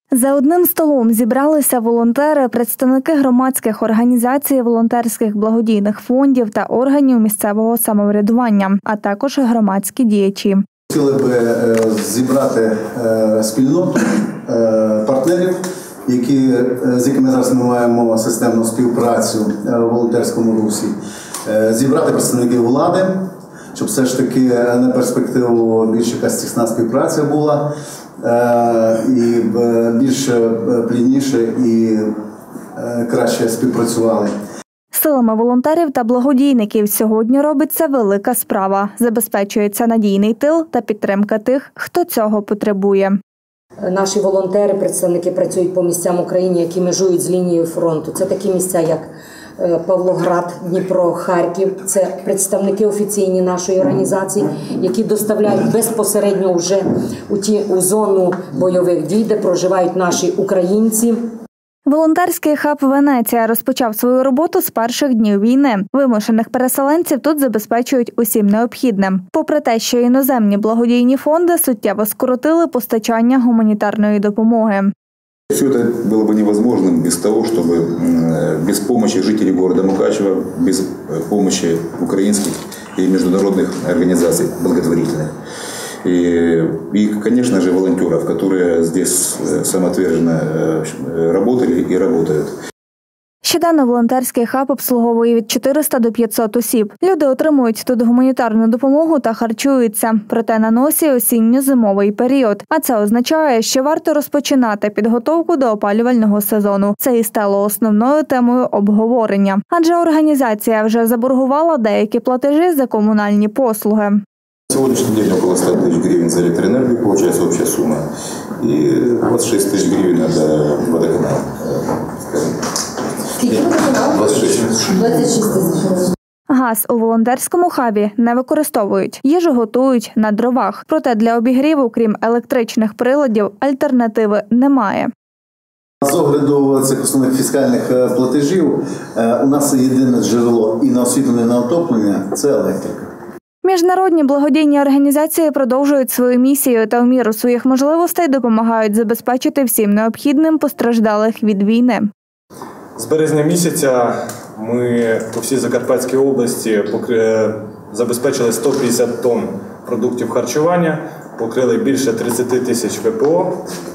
За одним столом зібралися волонтери, представники громадських організацій, волонтерських благодійних фондів та органів місцевого самоврядування, а також громадські діячі. Хотіли б зібрати спільноту партнерів, з якими зараз ми маємо системну співпрацю в волонтерському русі, зібрати представників влади, щоб все ж таки на перспективу більш якась тісна співпраця була, і більш плідніше і краще співпрацювали. Силами волонтерів та благодійників сьогодні робиться велика справа. Забезпечується надійний тил та підтримка тих, хто цього потребує. Наші волонтери, представники працюють по місцям України, які межують з лінією фронту. Це такі місця, як Павлоград, Дніпро, Харків. Це представники офіційні нашої організації, які доставляють безпосередньо вже у зону бойових дій, де проживають наші українці. Волонтерський хаб «Венеція» розпочав свою роботу з перших днів війни. Вимушених переселенців тут забезпечують усім необхідним. Попри те, що іноземні благодійні фонди суттєво скоротили постачання гуманітарної допомоги. Все это было бы невозможным без того, чтобы без помощи жителей города Мукачево, без помощи украинских и международных организаций благотворительных. И, конечно же, волонтеров, которые здесь самоотверженно работали и работают. Щоденно волонтерський хаб обслуговує від 400 до 500 осіб. Люди отримують тут гуманітарну допомогу та харчуються. Проте на носі осінньо-зимовий період. А це означає, що варто розпочинати підготовку до опалювального сезону. Це і стало основною темою обговорення. Адже організація вже заборгувала деякі платежі за комунальні послуги. На сегодняшний день около 100 тысяч гривен за электроэнергию, получается общая сумма. И 26 тысяч гривен на водоканал. 26 тисяч. Газ у волонтерському хабі не використовують. Їжу готують на дровах. Проте для обігріву, крім електричних приладів, альтернативи немає. З огляду цих основних фіскальних платежів у нас єдине джерело і на освітлення, і на отоплення – це електрика. Міжнародні благодійні організації продовжують свою місію та у міру своїх можливостей допомагають забезпечити всім необхідним постраждалих від війни. З березня місяця ми по всій Закарпатській області забезпечили 150 тонн продуктів харчування, покрили більше 30 тисяч ВПО.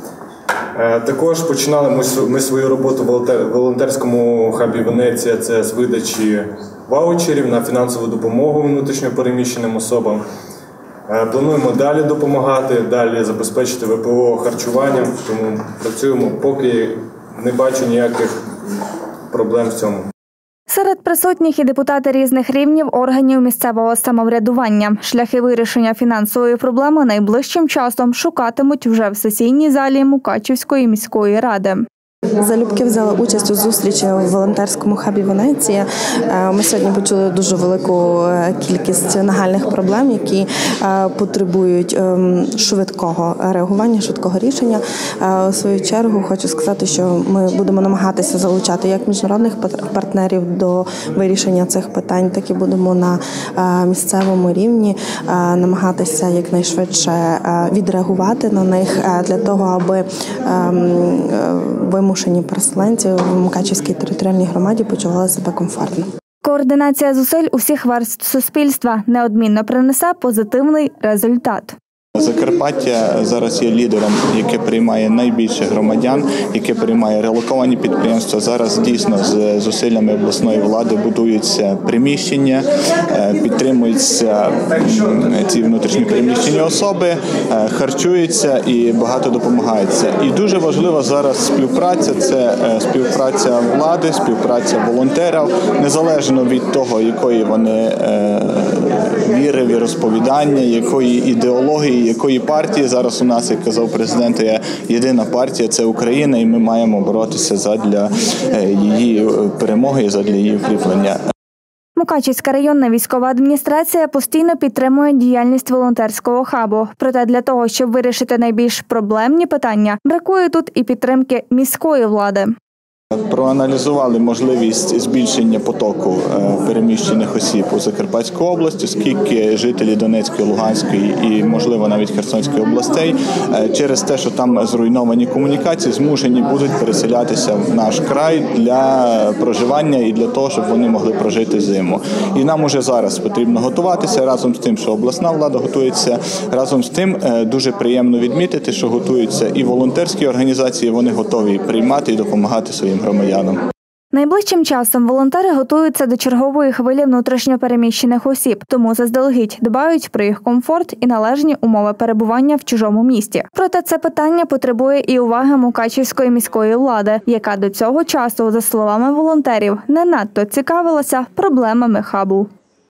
Також починали ми свою роботу в волонтерському хабі «Венеція» – це з видачі ваучерів на фінансову допомогу внутрішньо переміщеним особам. Плануємо далі допомагати, далі забезпечити ВПО харчуванням, тому працюємо, поки не бачу ніяких проблем в цьому. Серед присутніх і депутати різних рівнів органів місцевого самоврядування. Шляхи вирішення фінансової проблеми найближчим часом шукатимуть вже в сесійній залі Мукачівської міської ради. Залюбки взяла участь у зустрічі в волонтерському хабі «Венеція». Ми сьогодні почули дуже велику кількість нагальних проблем, які потребують швидкого реагування, швидкого рішення. У свою чергу хочу сказати, що ми будемо намагатися залучати як міжнародних партнерів до вирішення цих питань, так і будемо на місцевому рівні намагатися якнайшвидше відреагувати на них для того, аби вимушені переселенці в Мукачівській територіальній громаді почували себе комфортно. Координація зусиль усіх верств суспільства неодмінно принесе позитивний результат. Закарпаття зараз є лідером, яке приймає найбільше громадян, яке приймає релоковані підприємства. Зараз дійсно з зусиллями обласної влади будуються приміщення, підтримуються ці внутрішні переміщені особи, харчуються і багато допомагаються. І дуже важлива зараз співпраця – це співпраця влади, співпраця волонтерів, незалежно від того, якої вони віри, віросповідання, якої ідеології, якої партії. Зараз у нас, як казав президент, є єдина партія – це Україна, і ми маємо боротися задля її перемоги і задля її укріплення. Мукачівська районна військова адміністрація постійно підтримує діяльність волонтерського хабу. Проте для того, щоб вирішити найбільш проблемні питання, бракує тут і підтримки міської влади. Проаналізували можливість збільшення потоку переміщених осіб у Закарпатську область, оскільки жителі Донецької, Луганської і, можливо, навіть Херсонської областей через те, що там зруйновані комунікації, змушені будуть переселятися в наш край для проживання і для того, щоб вони могли прожити зиму. І нам уже зараз потрібно готуватися, разом з тим, що обласна влада готується, разом з тим дуже приємно відмітити, що готуються і волонтерські організації, вони готові приймати і допомагати своїм громадянам. Найближчим часом волонтери готуються до чергової хвилі внутрішньопереміщених осіб, тому заздалегідь дбають про їх комфорт і належні умови перебування в чужому місті. Проте це питання потребує і уваги Мукачівської міської влади, яка до цього часу, за словами волонтерів, не надто цікавилася проблемами хабу.